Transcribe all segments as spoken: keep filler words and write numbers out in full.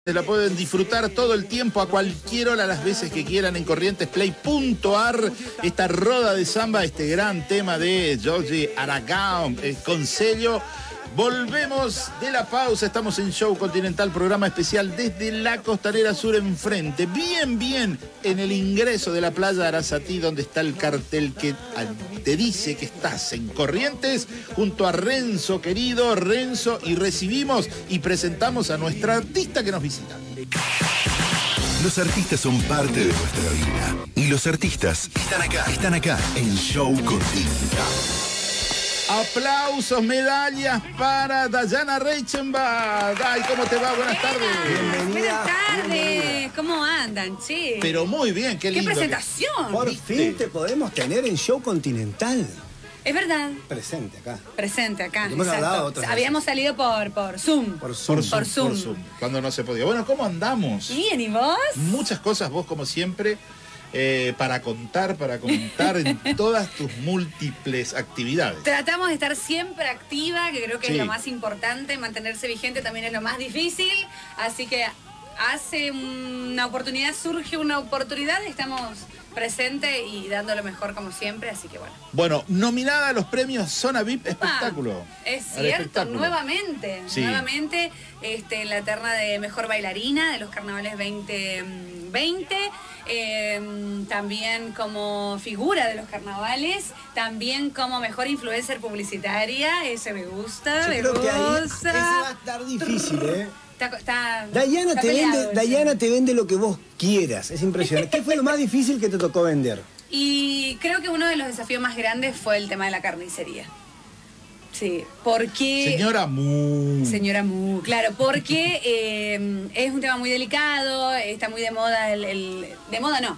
La pueden disfrutar todo el tiempo, a cualquier hora, las veces que quieran, en corrientes play punto ar. Esta roda de samba, este gran tema de Georgie Aragão, eh, con sello. Volvemos de la pausa, estamos en Show Continental, programa especial desde la Costanera Sur enfrente, bien, bien, en el ingreso de la playa de Arasatí, donde está el cartel que te dice que estás en Corrientes, junto a Renzo, querido Renzo, y recibimos y presentamos a nuestra artista que nos visita. Los artistas son parte de nuestra vida, y los artistas están acá, están acá en Show Continental. Aplausos, medallas para Dayana Reichenbach. Day, ¿cómo te va? Buenas tardes. Bienvenida. Buenas tardes. Bienvenida. ¿Cómo andan, che? Pero muy bien, qué lindo. ¡Qué presentación! Por ¿Viste? fin te podemos tener en Show Continental. Es verdad. Presente acá. Presente acá. Hemos exacto. hablado otras Habíamos salido por, por Zoom. Por Zoom. Por Zoom, Por Zoom. por Zoom, cuando no se podía. Bueno, ¿cómo andamos? Bien, ¿y vos? Muchas cosas, vos como siempre, eh, para contar, para contar en todas tus múltiples actividades. Tratamos de estar siempre activa, que creo que Sí. es lo más importante. Mantenerse vigente también es lo más difícil. Así que hace una oportunidad, surge una oportunidad, estamos presentes y dando lo mejor como siempre, así que bueno. Bueno, nominada a los premios Zona V I P Espectáculo. Es Al cierto, espectáculo. nuevamente, Sí. nuevamente este, en la terna de Mejor Bailarina de los Carnavales veinte veinte, eh, también como figura de los carnavales, también como Mejor Influencer Publicitaria, ese me gusta, Yo me creo que ahí gusta. ese va a estar difícil, ¿eh? Está, está, Dayana, está te peleado vende, ese. Dayana te vende lo que vos quieras, es impresionante. ¿Qué fue lo más difícil que te tocó vender? Y creo que uno de los desafíos más grandes fue el tema de la carnicería. Sí, porque... Señora Mu. Señora Mu, claro, porque eh, es un tema muy delicado, está muy de moda el... el- de moda no.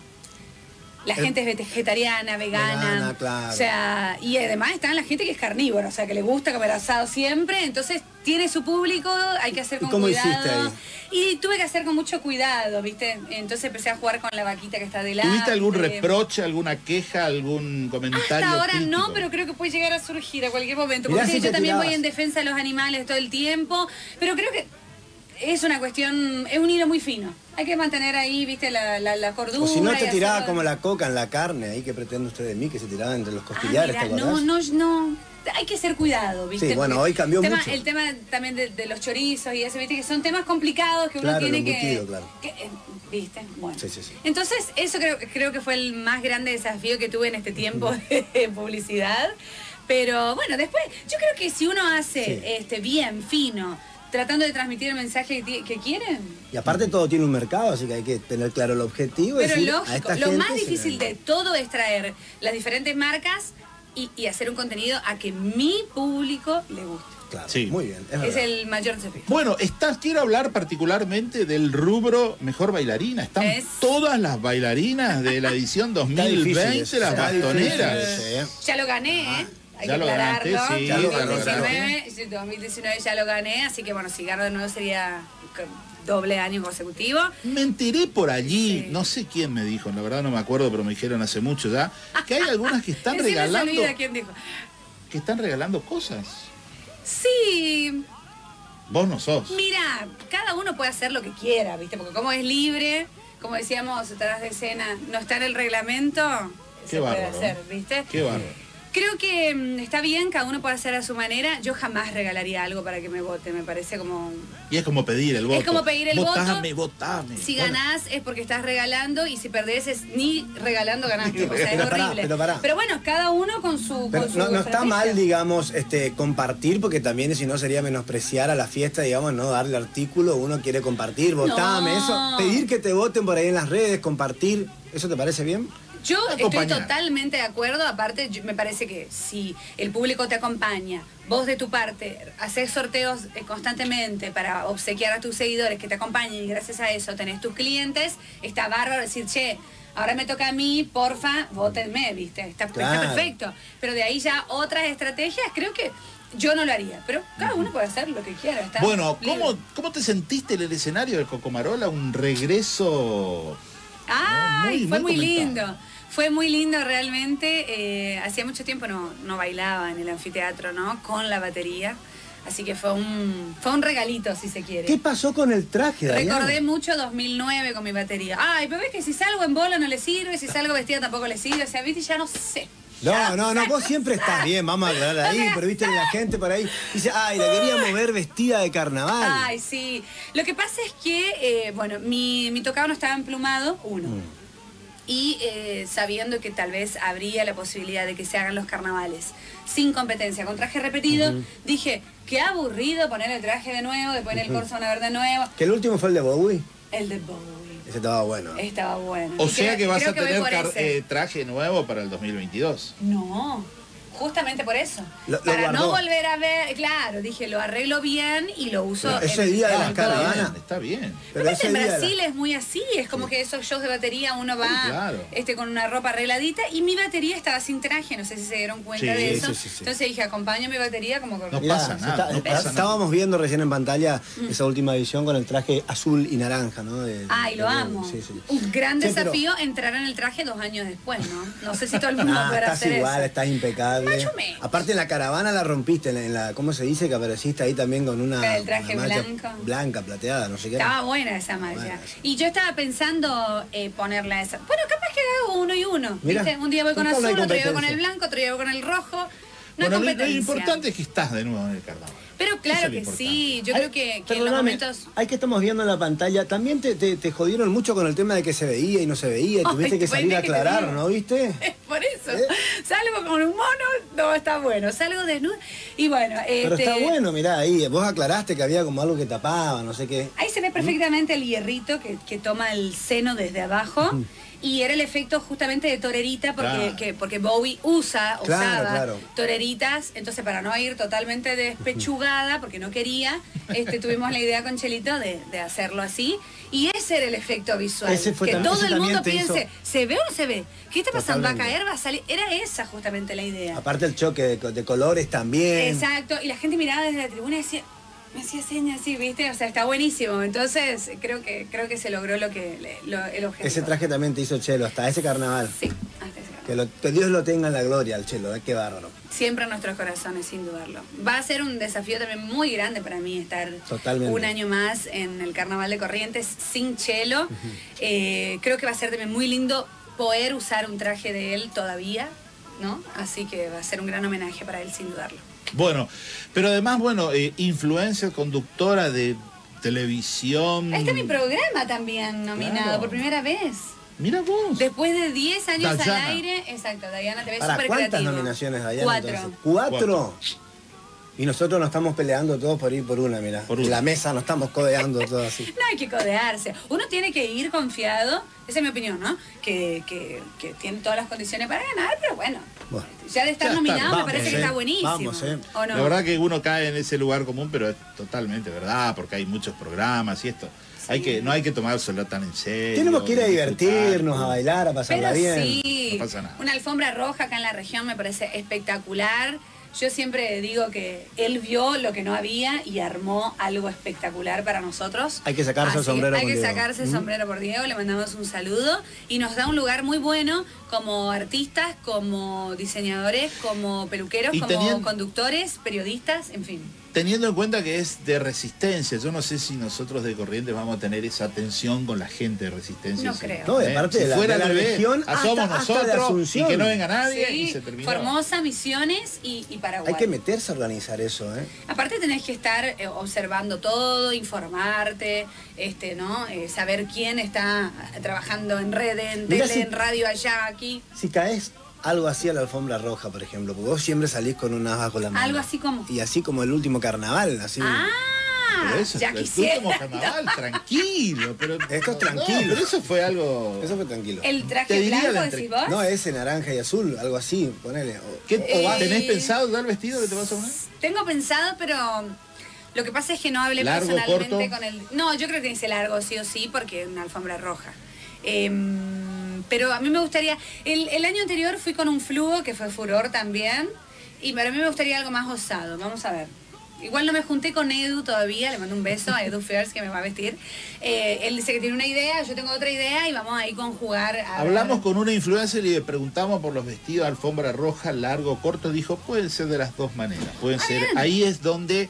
La El- gente es vegetariana, vegana, Vegana, claro. o sea, y además está la gente que es carnívora, o sea, que le gusta comer asado siempre, entonces tiene su público, hay que hacer ¿Y con cómo cuidado. hiciste ahí? Y tuve que hacer con mucho cuidado, ¿viste? Entonces empecé a jugar con la vaquita que está delante. ¿Tuviste algún reproche, alguna queja, algún comentario? Hasta ahora crítico? no, pero creo que puede llegar a surgir a cualquier momento. Mirá Porque si yo te también tirabas. voy en defensa de los animales todo el tiempo, pero creo que es una cuestión, es un hilo muy fino. Hay que mantener ahí, viste, la, la, la cordura. O si no y te tiraba hacerlo- como la coca en la carne, ahí que pretende usted de mí, que se tiraba entre los Ah, costillares, mirá, ¿te acordás? no, no, no. Hay que ser cuidado, ¿viste? Sí, bueno, Porque hoy cambió el tema, mucho. El tema también de, de los chorizos y eso, ¿viste? Que son temas complicados que uno Claro, tiene lo que, embutido, claro. que, eh, ¿viste? Bueno. Sí, sí, sí. Entonces, eso creo, creo que fue el más grande desafío que tuve en este tiempo de publicidad. Pero bueno, después, yo creo que si uno hace Sí. este bien, fino, tratando de transmitir el mensaje que, ti- que quieren. Y aparte todo tiene un mercado, así que hay que tener claro el objetivo. Pero decir, a lógico, esta lo gente más se difícil le- de todo es traer las diferentes marcas y, y hacer un contenido a que mi público le guste. Claro, Sí. muy bien, es, Es verdad. el mayor desafío. Bueno, estás, quiero hablar particularmente del rubro Mejor Bailarina. Están Es- todas las bailarinas de la edición dos Está mil difícil veinte, eso, las está difícil bastoneras. eso, ¿eh? Ya lo gané, ¿eh? Hay Ya que lo ganaste, aclararlo. sí, ya lo ganó, dos mil diecinueve, ganó. sí, dos mil diecinueve ya lo gané, así que bueno, si gano de nuevo sería doble año consecutivo. Me enteré por allí, Sí. no sé quién me dijo, la verdad no me acuerdo, pero me dijeron hace mucho ya, que hay algunas que están Encima se regalando, olvida quién dijo. que están regalando cosas. Sí, Vos no sos. mira, cada uno puede hacer lo que quiera, ¿viste? Porque como es libre, como decíamos detrás de escena, no está en el reglamento, Qué se puede bárbaro. hacer, ¿viste? Qué bárbaro. Creo que mm, está bien, cada uno puede hacer a su manera. Yo jamás regalaría algo para que me vote, me parece como... Y es como pedir el voto. Es como pedir el voto. Votame, votame. Si Bueno, ganás es porque estás regalando y si perdés es ni regalando ganaste. O sea, es Pero pará, horrible. pero pará. bueno, cada uno con su. Pero con su no, no está estrategia. mal, digamos, este, compartir, porque también si no sería menospreciar a la fiesta, digamos, no darle artículo, uno quiere compartir, votame, No. eso, pedir que te voten por ahí en las redes, compartir, ¿eso te parece bien? Yo estoy Acompañar. totalmente de acuerdo. Aparte, yo- me parece que si el público te acompaña, vos de tu parte haces sorteos eh, constantemente para obsequiar a tus seguidores que te acompañen y gracias a eso tenés tus clientes, está bárbaro decir, che, ahora me toca a mí, porfa, votenme, ¿viste? Está, está Claro. perfecto. Pero de ahí ya otras estrategias, creo que yo no lo haría. Pero cada uno puede hacer lo que quiera. Está Bueno, libre. ¿cómo, ¿cómo te sentiste en el escenario del Cocomarola? Un regreso... Ay, Muy, fue muy muy comentado. lindo. Fue muy lindo realmente. Eh, hacía mucho tiempo no, no bailaba en el anfiteatro, ¿no? Con la batería. Así que fue un, fue un regalito, si se quiere. ¿Qué pasó con el traje, Dayana? Recordé mucho dos mil nueve con mi batería. Ay, pero ves que si salgo en bola no le sirve, si salgo vestida tampoco le sirve. O sea, viste, ya no sé. No, no, no, vos siempre estás bien, vamos a aclarar ahí, pero viste que la gente por ahí dice, ay, la queríamos ver vestida de carnaval. Ay, sí. Lo que pasa es que, eh, bueno, mi, mi tocado no estaba emplumado, uno. Mm. Y eh, sabiendo que tal vez habría la posibilidad de que se hagan los carnavales sin competencia, con traje repetido, uh-huh. dije, qué aburrido poner el traje de nuevo, después en el uh-huh. corso una verde de nuevo. ¿Que el último fue el de Bowie? El de Bowie. Ese estaba bueno. Estaba bueno. O sea creo, que vas a que tener eh, traje nuevo para el dos mil veintidós. No, justamente por eso. Lo, lo para guardó. no volver a ver, claro, dije, lo arreglo bien y lo uso. Pero ese en día de el... las caravanas. Está bien. Pero es en Brasil la... es muy así, es como sí. que esos shows de batería uno va sí, claro. este, con una ropa arregladita y mi batería estaba sin traje, no sé si se dieron cuenta sí, de eso. Sí, sí, sí. Entonces dije, acompaño mi batería como con... No Mirá, pasa nada. Está, no pasa estábamos nada. viendo recién en pantalla mm. esa última edición con el traje azul y naranja, ¿no? De, Ay, de, lo de, amo. Sí, sí. Un gran sí, desafío pero... entrar en el traje dos años después, ¿no? No sé si todo el mundo ah, podrá hacer igual, eso. Estás impecable. Aparte en la caravana la rompiste, en la, en la, ¿cómo se dice? Que apareciste ahí también con una, el traje una blanco. Blanca, plateada, no sé qué. Estaba buena esa malla. Bueno, y yo estaba pensando eh, ponerla esa. Bueno, capaz que hago uno y uno. Mira, ¿viste? Un día voy con azul, otro día voy con el blanco, otro día voy con el rojo. No bueno, hay lo, lo importante es que estás de nuevo en el carnaval. Pero claro que sí, yo hay, creo que, que en los momentos... Hay que estamos viendo en la pantalla, también te, te, te jodieron mucho con el tema de que se veía y no se veía, y tuviste Ay, que salir a aclarar, ¿no viste? Por eso, ¿Eh? salgo con un mono, no está bueno, salgo desnudo, y bueno... Pero este... está bueno, mirá, ahí, vos aclaraste que había como algo que tapaba, no sé qué. Ahí se ve perfectamente ¿Mm? el hierrito que, que toma el seno desde abajo, ¿Mm? Y era el efecto justamente de torerita porque, claro. que, porque Bowie usa, claro, usaba claro. toreritas, entonces para no ir totalmente despechugada, porque no quería, este, tuvimos la idea con Chelito de, de hacerlo así, y ese era el efecto visual. Ese fue que también, todo el mundo piense, hizo... ¿se ve o no se ve? ¿Qué está pasando? ¿Va a caer? ¿Va a salir? Era esa justamente la idea. Aparte el choque de, de colores también. Exacto, y la gente miraba desde la tribuna y decía... Me hacía señas así, ¿viste? O sea, está buenísimo. Entonces, creo que creo que se logró lo que lo, el objetivo. Ese traje también te hizo Chelo, hasta ese carnaval. Sí, hasta ese carnaval. Que, lo, que Dios lo tenga en la gloria al Chelo, ¿eh? Qué bárbaro. Siempre en nuestros corazones, sin dudarlo. Va a ser un desafío también muy grande para mí estar Totalmente. un año más en el Carnaval de Corrientes sin Chelo. Uh-huh. eh, creo que va a ser también muy lindo poder usar un traje de él todavía, ¿no? Así que va a ser un gran homenaje para él, sin dudarlo. Bueno, pero además, bueno, eh, influencer, conductora de televisión. Ahí está mi programa también nominado claro. por primera vez. Mira vos. Después de diez años Dayana. al aire, exacto, Dayana T V ¿Para súper cuántas creativo. nominaciones, Dayana? Cuatro. Entonces? ¿Cuatro? ¿Cuatro? Y nosotros nos estamos peleando todos por ir por una, mira. Por una. En la mesa nos estamos codeando todos así. No hay que codearse. Uno tiene que ir confiado, esa es mi opinión, ¿no? Que, que, que tiene todas las condiciones para ganar, pero bueno. bueno ya de estar ya nominado está, me vamos, parece eh. que está buenísimo. Vamos, eh. ¿O no? La verdad que uno cae en ese lugar común, pero es totalmente verdad, porque hay muchos programas y esto. Sí. Hay que, no hay que tomárselo tan en serio. Tenemos que ir a divertirnos, a bailar, a pasarla pero bien. Sí, no pasa nada. Una alfombra roja acá en la región me parece espectacular. Yo siempre digo que él vio lo que no había y armó algo espectacular para nosotros. Hay que sacarse Así, el sombrero Hay por que Diego. sacarse el sombrero por Diego, le mandamos un saludo y nos da un lugar muy bueno como artistas, como diseñadores, como peluqueros, y como tenían... conductores, periodistas, en fin. Teniendo en cuenta que es de Resistencia, yo no sé si nosotros de Corrientes vamos a tener esa atención con la gente de Resistencia. No creo. No, de parte ¿Eh? de la, si fuera de la al revés, región a somos hasta, nosotros hasta y que no venga nadie sí, y se terminó. Formosa, Misiones y, y Paraguay. Hay que meterse a organizar eso, ¿eh? Aparte tenés que estar eh, observando todo, informarte, este, ¿no? Eh, saber quién está trabajando en red, en tele, si, en radio allá, aquí. Si caes algo así a la alfombra roja, por ejemplo, porque vos siempre salís con un as bajo la mano. Algo así como. Y así como el último carnaval, así. Ah, pero eso, ya el quisiera. último carnaval, tranquilo. Pero, esto es tranquilo. No, pero eso fue algo... Eso fue tranquilo. ¿El traje blanco entre... decís vos? No, ese naranja y azul, algo así, ponele. O, ¿Qué, eh, o ¿Tenés pensado dar vestido que te vas a poner? Tengo pensado, pero... Lo que pasa es que no hablé largo, personalmente corto. con el... No, yo creo que dice largo sí o sí, porque es una alfombra roja. Eh, pero a mí me gustaría... El, el año anterior fui con un fluo, que fue furor también, y para mí me gustaría algo más osado. Vamos a ver. Igual no me junté con Edu todavía, le mando un beso a Edu Fers que me va a vestir. Eh, él dice que tiene una idea, yo tengo otra idea y vamos ahí conjugar. A Hablamos ver. con una influencer y le preguntamos por los vestidos, alfombra roja, largo, corto. Dijo, pueden ser de las dos maneras. Pueden ah, ser. Bien. Ahí es donde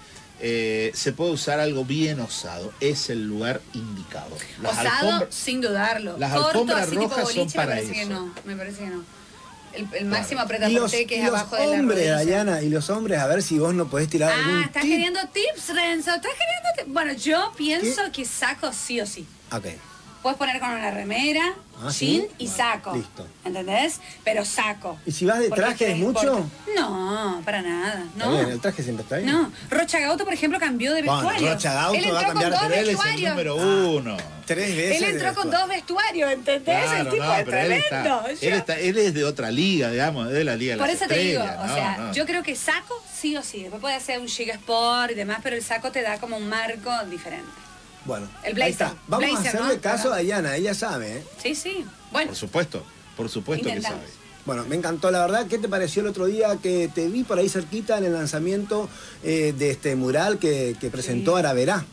eh, se puede usar algo bien osado. Es el lugar indicado. Las Osado, alfombra- sin dudarlo. las Corto, alfombras así tipo rojas son boliche, para me parece eso. que no. Me parece que no. El, el máximo aprieta Y por los, té, que y es los abajo de la hombres, rodilla. Dayana, y los hombres, a ver si vos no podés tirar algún Ah, ¿estás tip. queriendo tips, Renzo? ¿Estás queriendo tips? Bueno, yo pienso que saco sí o sí. Ok. Puedes poner con una remera, Ah, jean ¿sí? y Bueno, saco. listo. ¿Entendés? Pero saco. ¿Y si vas de Porque traje es ¿qué mucho? importa? No, para nada. Está No. bien, el traje siempre está bien. No, Rocha Gauto, por ejemplo, cambió de Bueno, vestuario. Rocha Gauto Él va a entró cambiar, con dos pero él es el vestuarios. Número uno. Tres veces. Él de entró con vestuario. dos vestuarios, ¿entendés? Claro, el tipo no, es pero él, está- tremendo. él, Yo- está- él es de otra liga, digamos, de la liga de Por las eso te digo, estrellas, o no, sea, no. yo creo que saco sí o sí. Después puede hacer un chic sport y demás, pero el saco te da como un marco diferente. Bueno, El ahí blazer. está. Vamos Blazer, a hacerle ¿no? caso Claro. a Dayana, ella sabe, ¿eh? Sí, sí. Bueno, Por supuesto, por supuesto que Intentamos. sabe. Bueno, me encantó, la verdad. ¿Qué te pareció el otro día que te vi por ahí cerquita en el lanzamiento eh, de este mural que, que presentó Araverá?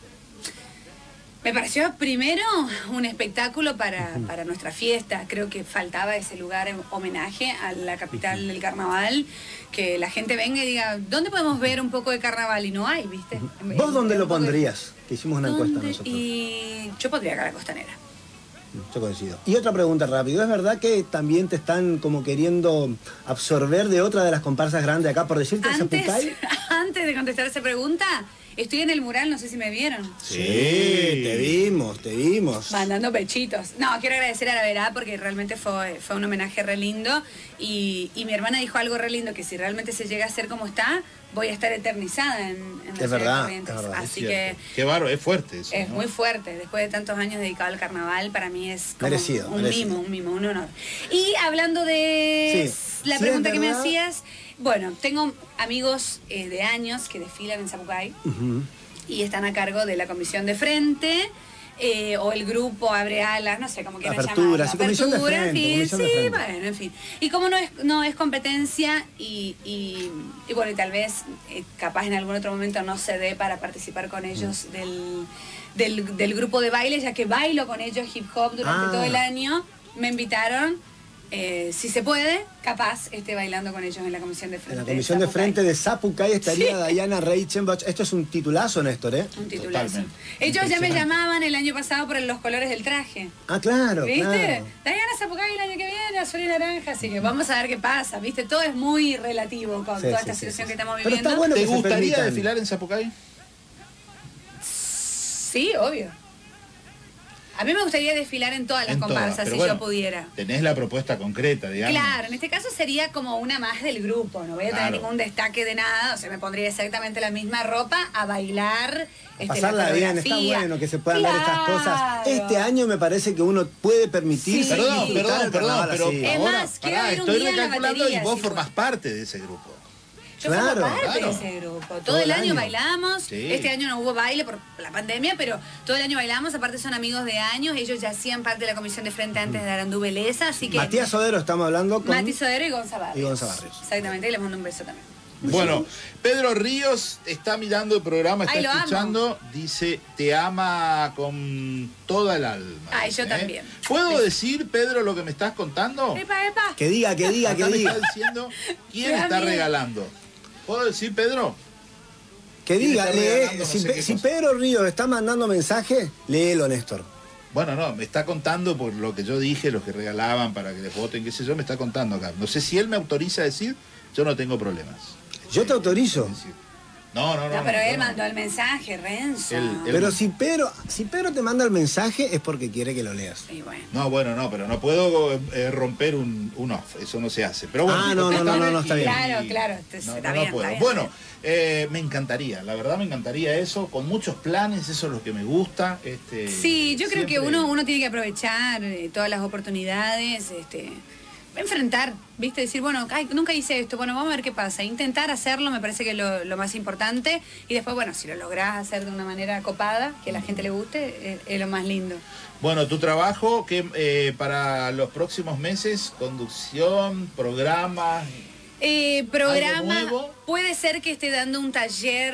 me pareció primero un espectáculo para, para nuestra fiesta. Creo que faltaba ese lugar en homenaje a la capital del carnaval. Que la gente venga y diga, ¿dónde podemos ver un poco de carnaval? Y no hay, ¿viste? ¿Vos dónde Un lo poco de- pondrías? Que hicimos una encuesta ¿Dónde? nosotros. Y yo pondría acá la costanera. Yo coincido. Y otra pregunta rápido. ¿Es verdad que también te están como queriendo absorber de otra de las comparsas grandes acá, por decirte, el Antes, Zapucay? antes de contestar esa pregunta, estoy en el mural, no sé si me vieron. Sí, te vimos, te vimos. Mandando pechitos. No, quiero agradecer a la Verá porque realmente fue, fue un homenaje re lindo. Y, y mi hermana dijo algo re lindo, que si realmente se llega a ser como está, voy a estar eternizada en, en la Es ciudad de verdad, Corrientes. es verdad, Es Así que cierto. Qué bárbaro, es fuerte eso, es ¿no? muy fuerte. Después de tantos años dedicado al carnaval, para mí es como Merecido, un merecido. mimo, un mimo, un honor. Y hablando de Sí. la Sí, pregunta es que me verdad. hacías, bueno, tengo amigos eh, de años que desfilan en Zapucay Ujú. y están a cargo de la comisión de frente. Eh, o el grupo abre alas, no sé cómo quieran Apertura, llamarlo. sí, comisión de Apertura, frente, en fin, comisión de sí, frente. bueno, en fin. Y como no es, no es competencia y, y, y bueno, y tal vez eh, capaz en algún otro momento no se dé para participar con ellos Mm. del, del, del grupo de baile, ya que bailo con ellos hip hop durante Ah. todo el año, me invitaron. Eh, si se puede, capaz esté bailando con ellos en la comisión de frente. En la comisión de Zapucay. frente de Zapucay estaría Sí. Dayana Reichenbach. Esto es un titulazo, Néstor, ¿eh? Un titulazo. Totalmente. Ellos ya me Impresionante. llamaban el año pasado por los colores del traje. Ah, claro, ¿Viste? claro. Dayana Zapucay el año que viene, azul y naranja, así que vamos a ver qué pasa, ¿viste? Todo es muy relativo con Sí, toda sí, esta sí, situación sí, que sí. estamos Pero viviendo. está bueno ¿Te que se gustaría permitan. desfilar en Zapucay? Sí, obvio. A mí me gustaría desfilar en todas las En todas, comparsas pero si bueno, yo pudiera. Tenés la propuesta concreta, digamos. Claro, en este caso sería como una más del grupo, no voy a tener Claro. ningún destaque de nada, o sea, me pondría exactamente la misma ropa a bailar, este, Pasarla la bien, está coreografía. bueno que se puedan ver estas cosas. Claro. Este año me parece que uno puede permitirse Sí. Perdón, disfrutar perdón, el perdón, carnaval pero así. Es ahora, más, quiero pará, ir un estoy día en la recalculando batería, y vos si formás puedo. parte de ese grupo. Yo Claro, formo parte claro. de ese grupo. Todo, Todo el el año, año. bailamos. Sí. Este año no hubo baile por la pandemia, pero todo el año bailamos. Aparte son amigos de años. Ellos ya hacían parte de la comisión de frente antes de Arandú Beleza, así que... Matías Sodero estamos hablando con... Mati Sodero y Gonza Barrios. Y Gonza Barrios. Exactamente, y les mando un beso también. Bueno, Pedro Ríos está mirando el programa, está Ay, lo amo. escuchando, dice, te ama con toda el alma. Ay, dice, yo también. ¿Puedo Sí. decir, Pedro, lo que me estás contando? Epa, epa. Que diga, que diga, que Acá me diga. está diciendo quién Me da está miedo. regalando. ¿Puedo decir, Pedro? Que ¿Quién diga, está lee. regalando no Si, sé Pe- qué si cosa? Pedro Ríos está mandando mensaje, léelo, Néstor. Bueno, no, me está contando por lo que yo dije, los que regalaban para que les voten, qué sé yo, me está contando acá. No sé si él me autoriza a decir, yo no tengo problemas. Yo te autorizo. Es decir, No, no, no. No, pero no, él no. mandó el mensaje, Renzo. Él- él- Pero si Pedro, si Pedro te manda el mensaje es porque quiere que lo leas. Y bueno. No, bueno, no, pero no puedo eh, romper un, un off, eso no se hace. Pero bueno, Ah, no, no, no, no, no, está bien. Claro, claro, este, No, está no, bien, no puedo. está bien. Bueno, eh, me encantaría, la verdad me encantaría eso, con muchos planes, eso es lo que me gusta. Este, Sí, yo creo que siempre- uno, uno tiene que aprovechar eh, todas las oportunidades, este, enfrentar, ¿viste? Decir, bueno, ay, nunca hice esto, bueno, vamos a ver qué pasa. Intentar hacerlo me parece que es lo, lo más importante. Y después, bueno, si lo lográs hacer de una manera copada, que a la gente le guste, es, es lo más lindo. Bueno, tu trabajo que eh, para los próximos meses, conducción, programas. Eh, programa, ¿Algo nuevo? puede ser que esté dando un taller,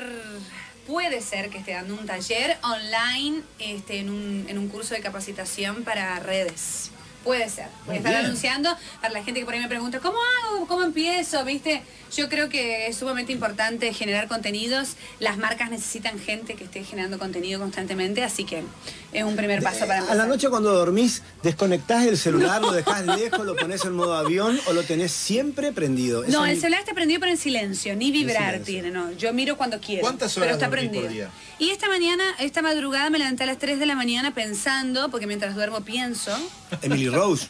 puede ser que esté dando un taller online este, en, un, en un curso de capacitación para redes. Puede ser. Voy a estar anunciando para la gente que por ahí me pregunta, ¿cómo hago? ¿Cómo empiezo? ¿Viste? Yo creo que es sumamente importante generar contenidos. Las marcas necesitan gente que esté generando contenido constantemente, así que es un primer paso para empezar. A la noche cuando dormís, ¿desconectás el celular, lo dejás lejos, lo pones en modo avión o lo tenés siempre prendido? No, Esa el mi... celular está prendido pero en silencio, ni vibrar silencio. tiene, no. Yo miro cuando quiero. ¿Cuántas horas pero está dormís prendido. por día? Y esta mañana, esta madrugada me levanté a las tres de la mañana pensando, porque mientras duermo pienso, Emily Rose.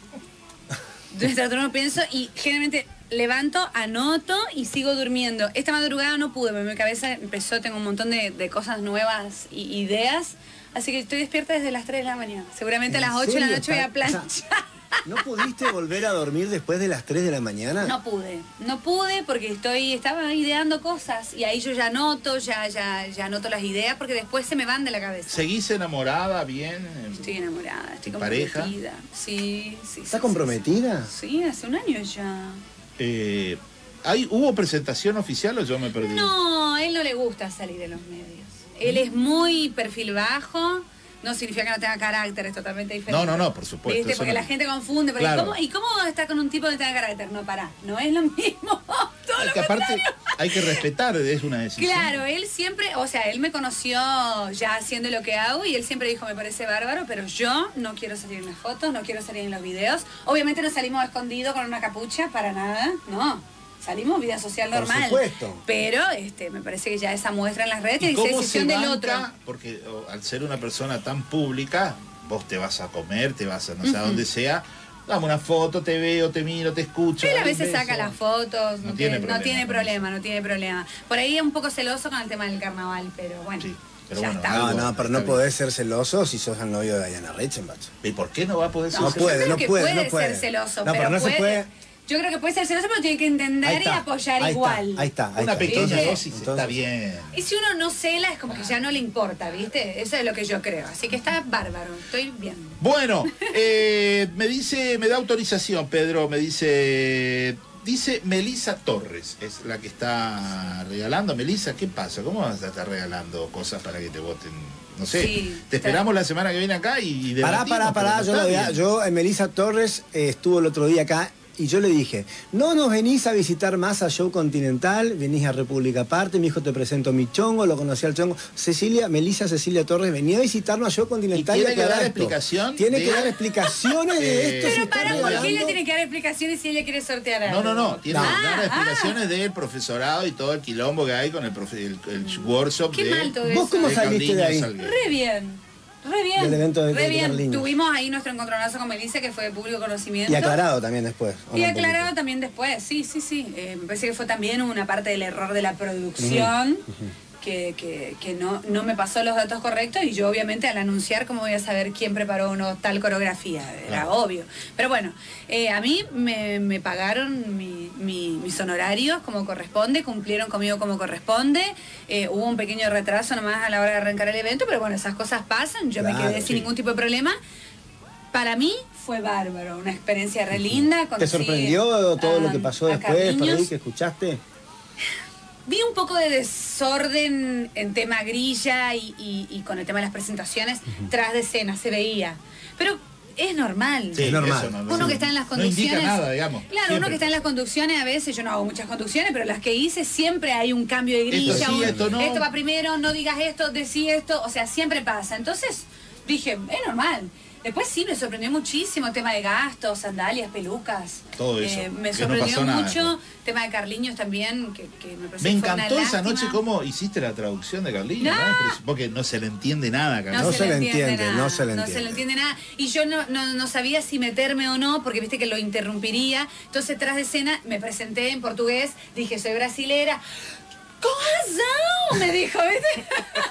mientras duermo pienso y generalmente levanto, anoto y sigo durmiendo. Esta madrugada no pude, porque mi cabeza empezó, tengo un montón de, de cosas nuevas y ideas, así que estoy despierta desde las tres de la mañana. Seguramente a las ocho de la noche voy a planchar. O sea, ¿no pudiste volver a dormir después de las tres de la mañana? No pude, no pude porque estoy, estaba ideando cosas y ahí yo ya anoto, ya, ya, ya anoto las ideas porque después se me van de la cabeza. ¿Seguís enamorada bien? Estoy enamorada, estoy ¿Pareja? comprometida. Sí, sí. ¿Estás sí, comprometida? Sí, sí, hace un año ya. Eh, ¿hay, ¿Hubo presentación oficial o yo me perdí? No, a él no le gusta salir en los medios. Él es muy perfil bajo. No significa que no tenga carácter, es totalmente diferente. No, no, no, por supuesto. ¿Viste? eso Porque no- la gente confunde. Pero Claro. ¿y, cómo, ¿Y cómo está con un tipo que tenga carácter? No, pará, no es lo mismo. Todo Es lo que aparte contrario. hay que respetar, es una decisión. Claro, él siempre, o sea, él me conoció ya haciendo lo que hago y él siempre dijo, me parece bárbaro, pero yo no quiero salir en las fotos, no quiero salir en los videos. Obviamente no salimos escondidos con una capucha, para nada, no. Salimos vida social Por normal. supuesto. Pero este, me parece que ya esa muestra en las redes ¿Y es cómo se decisión del banca? otro. Porque o, al ser una persona tan pública, vos te vas a comer, te vas a no sé a dónde sea, dame una foto, te veo, te miro, te escucho. Él a dame un veces saca beso. las fotos, no, No tiene, tiene no problema tiene con problema, no tiene problema. Por ahí es un poco celoso con el tema del carnaval, pero bueno, Sí, pero ya bueno, está. No, algo- no, pero está no bien. podés ser celoso si sos el novio de Diana Reichenbach. ¿Y por qué no va a poder ser No, No celoso? puede, yo creo no que puede, puede no puede. ser celoso, No, pero, pero no se puede, puede. Yo creo que puede ser celoso, pero tiene que entender Ahí y está, apoyar ahí está, igual. ahí está, ahí Una está. pequeña ¿Viste? dosis está Entonces- bien. Y si uno no cela, es como que ya no le importa, ¿viste? Eso es lo que yo creo. Así que está bárbaro, estoy bien. Bueno, eh, me dice, me da autorización, Pedro, me dice, dice Melisa Torres, es la que está regalando. Melisa, ¿qué pasa? ¿Cómo vas a estar regalando cosas para que te voten? No sé, Sí, te está- esperamos la semana que viene acá y, y Pará, debatimos, pará, pará. pero Yo, está lo veía- bien. yo eh, Melisa Torres eh, estuvo el otro día acá y yo le dije, no nos venís a visitar más a Show Continental, venís a República Aparte, mi hijo te presento a mi chongo, lo conocí al chongo. Cecilia, Melisa Cecilia Torres venía a visitarnos a Show Continental. ¿Y tiene que aclarar dar esto. explicación Tiene de- que dar explicaciones de Eh, esto. se Pero está para, ¿por qué regalando. ella tiene que dar explicaciones si ella quiere sortear algo? No, no, no, tiene que Ah, dar ah. explicaciones del profesorado y todo el quilombo que hay con el, profe- el, el workshop Qué de... mal todo ¿Vos eso. cómo de saliste de ahí? Carliño Salguero. Re bien. Re bien. Del evento de- Re de bien. Carliños. Tuvimos ahí nuestro encontronazo con Melissa, que fue de público conocimiento. Y aclarado también después. ¿o Y no? Un aclarado poquito. también después, sí, sí, sí. Eh, me parece que fue también una parte del error de la producción. Que, que, que no, no me pasó los datos correctos y yo obviamente al anunciar cómo voy a saber quién preparó una tal coreografía, era Claro. obvio. Pero bueno, eh, a mí me, me pagaron mi- mi- mis honorarios como corresponde, cumplieron conmigo como corresponde, eh, hubo un pequeño retraso nomás a la hora de arrancar el evento, pero bueno, esas cosas pasan, yo me Claro, quedé sin sí. ningún tipo de problema. Para mí fue bárbaro, una experiencia re linda. ¿Te conocí sorprendió todo lo a- que pasó a después, por Carliños. ahí que escuchaste? Vi un poco de desorden en tema grilla y, y- y con el tema de las presentaciones tras de escena, se veía. Pero es normal. Sí, Es normal. eso no- no- Uno que está en las no conducciones. indica nada, digamos. Claro, uno siempre. que está en las conducciones, a veces, yo no hago muchas conducciones, pero las que hice siempre hay un cambio de grilla. Esto sí, un- esto no. esto va primero, no digas esto, decí esto, o sea, siempre pasa. Entonces dije, es normal. Después sí me sorprendió muchísimo el tema de gastos, sandalias, pelucas. Todo eso, Eh, me que no sorprendió pasó nada. mucho. Tema de Carliños también, que, que me pareció Me que fue una encantó esa lástima. noche cómo hiciste la traducción de Carliño, No. ¿no? Porque no se le entiende nada, Carliño. No se le entiende, no se le No se entiende. le entiende nada. Y yo no, no, no sabía si meterme o no, porque viste que lo interrumpiría. Entonces, tras de escena, me presenté en portugués, dije, soy brasilera. ¡Con razón! Me dijo, ¿viste?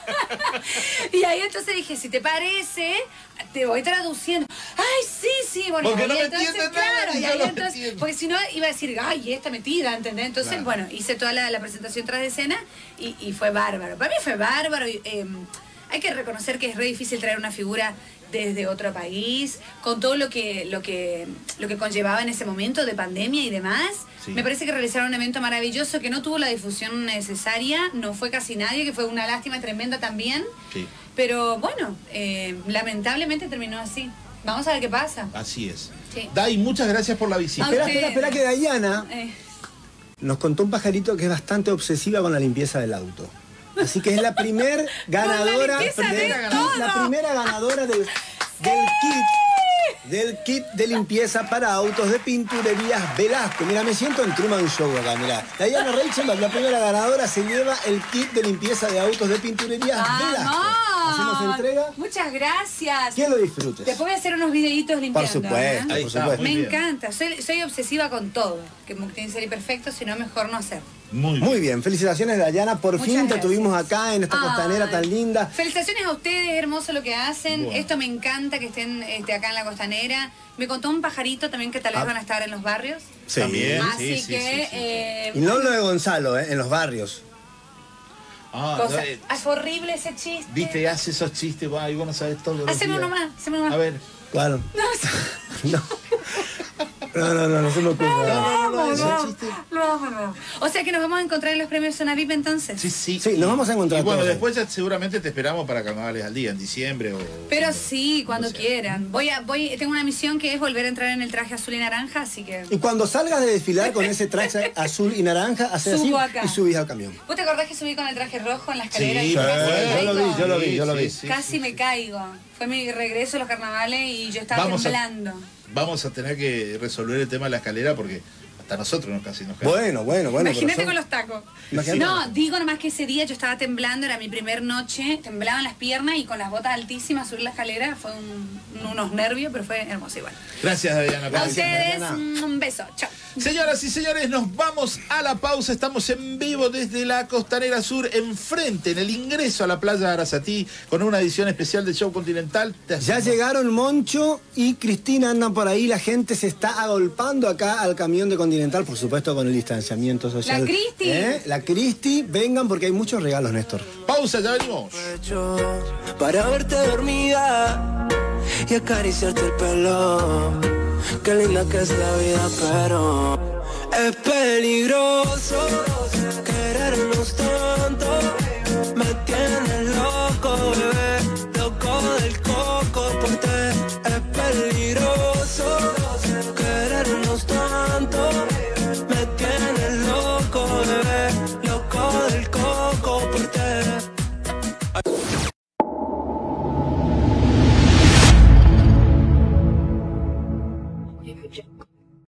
Y ahí entonces dije, si te parece, te voy traduciendo. ¡Ay, sí, sí! Bueno, Porque y ahí no me entonces, entiende nada, claro, ni y yo ahí lo entonces, entiendo. porque si no iba a decir, ¡ay, esta metida! ¿Entendés? Entonces, Claro. bueno, hice toda la, la presentación tras de escena y, y fue bárbaro. Para mí fue bárbaro. Y, eh, hay que reconocer que es re difícil traer una figura desde otro país, con todo lo que, lo que, lo que conllevaba en ese momento de pandemia y demás. Sí. Me parece que realizaron un evento maravilloso que no tuvo la difusión necesaria, no fue casi nadie, que fue una lástima tremenda también. Sí. Pero bueno, eh, lamentablemente terminó así. Vamos a ver qué pasa. Así es. Sí. Dai, muchas gracias por la visita. A Espera, usted. espera, espera que Dayana Eh, nos contó un pajarito que es bastante obsesiva con la limpieza del auto. Así que es la primer ganadora, limpieza de del todo. kit, la primera ganadora del, del kit, del kit de limpieza para autos de Pinturerías Velasco. Mira, me siento en Truman Show acá, mira. Diana Reichenbach, la primera ganadora, se lleva el kit de limpieza de autos de Pinturerías Velasco. Hacemos entrega. Muchas gracias. Que lo disfrutes. Después voy a hacer unos videitos limpiando. Por supuesto, ¿eh? Ahí por está, supuesto. muy Me bien. encanta. Soy, soy obsesiva con todo. Que tiene que ser perfecto, si no, mejor no hacer. Muy bien. Muy bien, felicitaciones Dayana, por Muchas fin te gracias. tuvimos acá en esta Ay. costanera tan linda. Felicitaciones a ustedes, hermoso lo que hacen. Bueno. Esto me encanta que estén este, acá en la costanera. Me contó un pajarito también que tal vez Ah. van a estar en los barrios. Sí. También. Así sí, sí, que... sí, sí. eh, Y no lo de Gonzalo, ¿eh? En los barrios. Ah, cosa- no, eh, Ah, es horrible ese chiste. viste, hace esos chistes, va, y vos no sabés todo. los Haceme días. uno más, haceme uno más. A ver. Claro. No, No. No, no, no, no se me ocurre. No, no, no, no, ese no, chiste. no, no, no. O sea que nos vamos a encontrar en los premios Zona V I P entonces. Sí, sí. Sí, nos vamos a encontrar Y bueno, todos ahí. después ya seguramente te esperamos para Carnavales al Día, en diciembre o... Pero cuando- sí, cuando no sé. quieran. Voy a, voy, tengo una misión que es volver a entrar en el traje azul y naranja, así que. Y cuando salgas de desfilar con ese traje azul y naranja, haces así Subo acá. y subís al camión. ¿Vos te acordás que subí con el traje rojo en la escalera? Sí, y casi bueno, me yo lo caigo? vi, yo lo vi, yo lo vi. Sí, sí, Casi sí. me caigo. Fue mi regreso a los carnavales y yo estaba Vamos a- temblando. Vamos a tener que resolver el tema de la escalera porque hasta nosotros nos casi nos caemos. Bueno, bueno, bueno. Imagínate pero con son- los tacos. Imagínate. No, digo nomás que ese día yo estaba temblando, era mi primer noche, temblaban las piernas y con las botas altísimas subir la escalera fue un- unos nervios, pero fue hermoso igual. Gracias, Diana. A por ustedes, Mariana. un beso. Chao. Señoras y señores, nos vamos a la pausa. Estamos en vivo desde la Costanera Sur, enfrente, en el ingreso a la playa de Arasatí, con una edición especial del Show Continental. Te Ya hacemos- llegaron Moncho y Cristina, andan por ahí, la gente se está agolpando acá al camión de Continental, por supuesto con el distanciamiento social. La Cristi. ¿Eh? La Cristi, vengan porque hay muchos regalos, Néstor. Pausa, ya venimos. Para verte dormida y acariciarte el pelo. Qué linda que es la vida, pero es peligroso querer